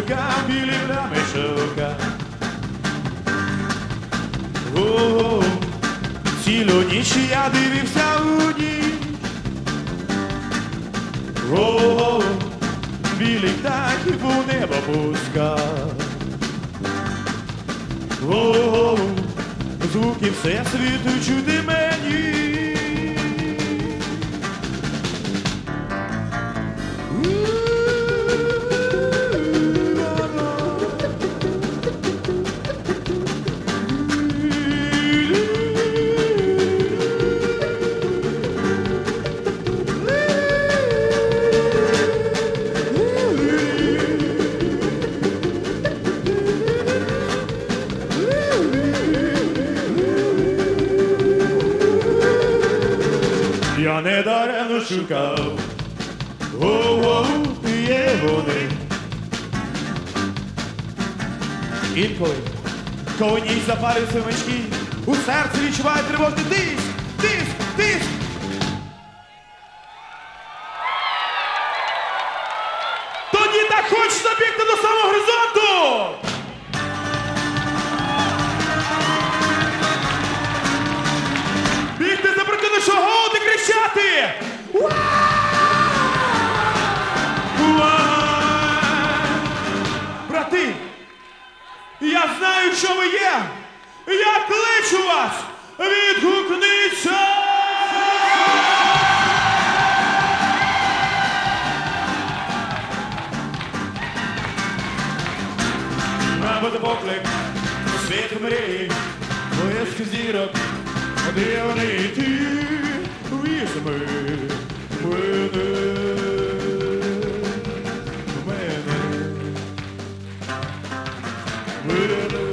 шукав, білі плями шукав. О, цілу ніч я дивився у ніч. О, білі птахів у небо пускав. О, звуки всесвіту чути мені. Я недаремно шукав, є вони. Інколи, коли ніч запалює свиночки, у серці відчуває тривожний тиск, тиск, тиск. Тоді так хочеться бігти до самого горизонту. Бігти за прокинувшого голоду і кричати! Брати, я знаю, що ви є! Я кличу вас! Відгукніться! Набути поклик у світ мрії, блиск зірок, де вони йти, візьми мене.